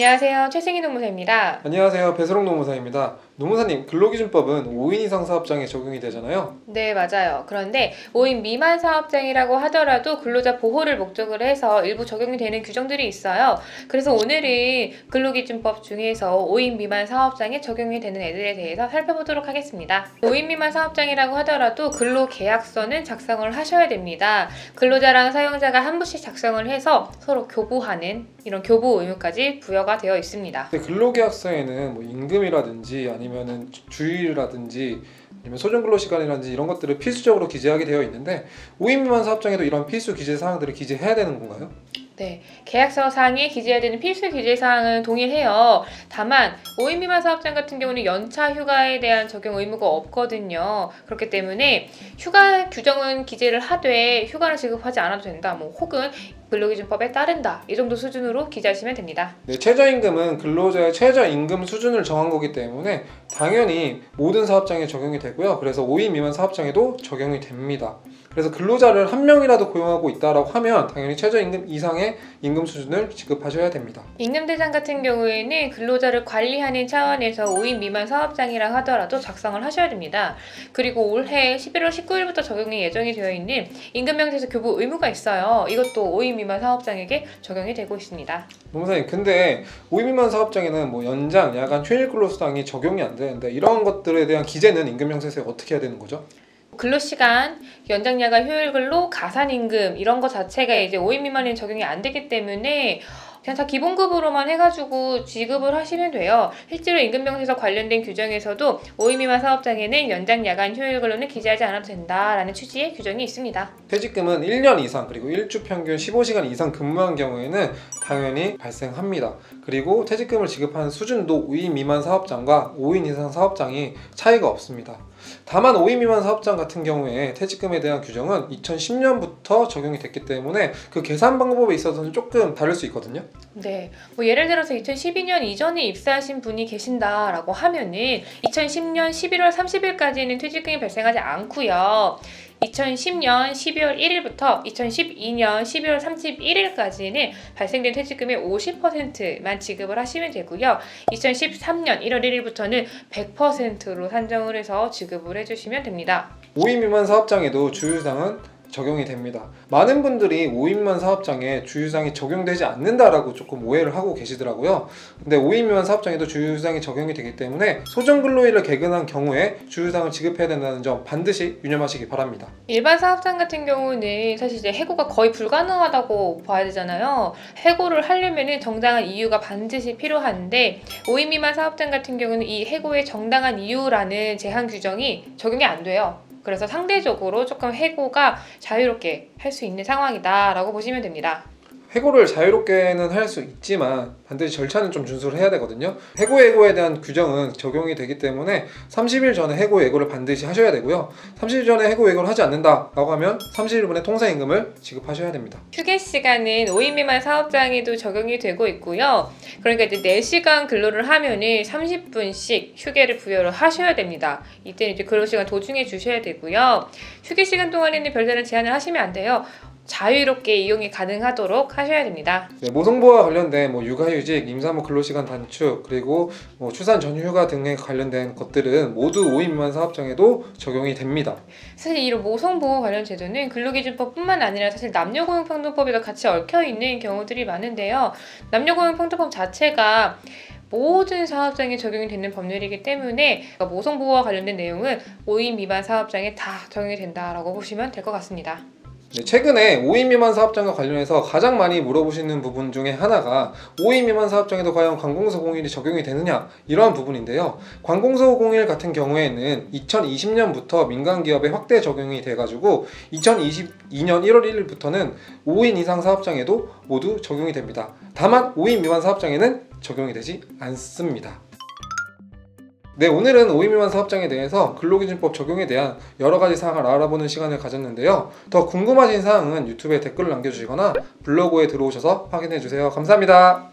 안녕하세요. 최승희 노무사입니다. 안녕하세요. 배수롱 노무사입니다. 노무사님, 근로기준법은 5인 이상 사업장에 적용이 되잖아요. 네, 맞아요. 그런데 5인 미만 사업장이라고 하더라도 근로자 보호를 목적으로 해서 일부 적용이 되는 규정들이 있어요. 그래서 오늘은 근로기준법 중에서 5인 미만 사업장에 적용이 되는 애들에 대해서 살펴보도록 하겠습니다. 5인 미만 사업장이라고 하더라도 근로계약서는 작성을 하셔야 됩니다. 근로자랑 사용자가 한 부씩 작성을 해서 서로 교부하는 이런 교부 의무까지 부여가 되어 있습니다. 근로계약서에는 뭐 임금이라든지 아니면은 주일이라든지 아니면 소정근로시간이라든지 이런 것들을 필수적으로 기재하게 되어 있는데 5인 미만 사업장에도 이런 필수 기재 사항들을 기재해야 되는 건가요? 네, 계약서 상에 기재해야 되는 필수 기재 사항은 동일해요. 다만 5인 미만 사업장 같은 경우는 연차 휴가에 대한 적용 의무가 없거든요. 그렇기 때문에 휴가 규정은 기재를 하되 휴가를 지급하지 않아도 된다. 혹은 근로기준법에 따른다. 이 정도 수준으로 기재하시면 됩니다. 네, 최저임금은 근로자의 최저임금 수준을 정한 거기 때문에 당연히 모든 사업장에 적용이 되고요. 그래서 5인 미만 사업장에도 적용이 됩니다. 그래서 근로자를 한 명이라도 고용하고 있다라고 하면 당연히 최저임금 이상의 임금 수준을 지급하셔야 됩니다. 임금대상 같은 경우에는 근로자를 관리하는 차원에서 5인 미만 사업장이라 하더라도 작성을 하셔야 됩니다. 그리고 올해 11월 19일부터 적용이 예정이 되어 있는 임금명세서 교부 의무가 있어요. 이것도 5인 미만 사업장에게 적용이 되고 있습니다. 노무사님, 근데 5인 미만 사업장에는 뭐 연장, 야간, 휴일 근로수당이 적용이 안 되는데 이런 것들에 대한 기재는 임금명세서에 어떻게 해야 되는 거죠? 근로시간, 연장야간 효율근로, 가산임금 이런 거 자체가 이제 5인 미만은 적용이 안 되기 때문에 그냥 다 기본급으로만 해가지고 지급을 하시면 돼요. 실제로 임금명세서 관련된 규정에서도 5인 미만 사업장에는 연장, 야간, 휴일근로는 기재하지 않아도 된다라는 취지의 규정이 있습니다. 퇴직금은 1년 이상 그리고 일주 평균 15시간 이상 근무한 경우에는 당연히 발생합니다. 그리고 퇴직금을 지급하는 수준도 5인 미만 사업장과 5인 이상 사업장이 차이가 없습니다. 다만 5인 미만 사업장 같은 경우에 퇴직금에 대한 규정은 2010년부터 적용이 됐기 때문에 그 계산 방법에 있어서는 조금 다를 수 있거든요. 네, 예를 들어서 2012년 이전에 입사하신 분이 계신다라고 하면은 2010년 11월 30일까지는 퇴직금이 발생하지 않고요. 2010년 12월 1일부터 2012년 12월 31일까지는 발생된 퇴직금의 50%만 지급을 하시면 되고요. 2013년 1월 1일부터는 100%로 산정을 해서 지급을 해주시면 됩니다. 5인 미만 사업장에도 주휴상은 적용이 됩니다. 많은 분들이 5인 미만 사업장에 주휴상이 적용되지 않는다라고 조금 오해를 하고 계시더라고요. 근데 5인 미만 사업장에도 주휴상이 적용이 되기 때문에 소정근로일을 개근한 경우에 주휴상을 지급해야 된다는 점 반드시 유념하시기 바랍니다. 일반 사업장 같은 경우는 사실 이제 해고가 거의 불가능하다고 봐야 되잖아요. 해고를 하려면 정당한 이유가 반드시 필요한데 5인 미만 사업장 같은 경우는 이 해고의 정당한 이유라는 제한 규정이 적용이 안 돼요. 그래서 상대적으로 조금 해고가 자유롭게 할 수 있는 상황이다 라고 보시면 됩니다. 해고를 자유롭게는 할 수 있지만 반드시 절차는 좀 준수를 해야 되거든요. 해고에 대한 규정은 적용이 되기 때문에 30일 전에 해고를 반드시 하셔야 되고요. 30일 전에 해고를 하지 않는다라고 하면 30일분의 통상임금을 지급하셔야 됩니다. 휴게 시간은 5인 미만 사업장에도 적용이 되고 있고요. 그러니까 이제 4시간 근로를 하면은 30분씩 휴게를 부여를 하셔야 됩니다. 이때는 이제 근로시간 도중에 주셔야 되고요. 휴게 시간 동안에는 별다른 제한을 하시면 안 돼요. 자유롭게 이용이 가능하도록 하셔야 됩니다. 네, 모성보호와 관련된 육아휴직, 임산부 근로시간 단축, 그리고 출산 전휴가 등에 관련된 것들은 모두 5인 미만 사업장에도 적용이 됩니다. 사실 이런 모성보호 관련 제도는 근로기준법뿐만 아니라 사실 남녀고용평등법에도 같이 얽혀있는 경우들이 많은데요. 남녀고용평등법 자체가 모든 사업장에 적용이 되는 법률이기 때문에 모성보호와 관련된 내용은 5인 미만 사업장에 다 적용이 된다라고 보시면 될 것 같습니다. 네, 최근에 5인 미만 사업장과 관련해서 가장 많이 물어보시는 부분 중에 하나가 5인 미만 사업장에도 과연 관공서 공휴일이 적용이 되느냐 이러한 부분인데요. 관공서 공휴일 같은 경우에는 2020년부터 민간기업에 확대 적용이 돼가지고 2022년 1월 1일부터는 5인 이상 사업장에도 모두 적용이 됩니다. 다만 5인 미만 사업장에는 적용이 되지 않습니다. 네, 오늘은 5인 미만 사업장에 대해서 근로기준법 적용에 대한 여러가지 사항을 알아보는 시간을 가졌는데요. 더 궁금하신 사항은 유튜브에 댓글을 남겨주시거나 블로그에 들어오셔서 확인해주세요. 감사합니다.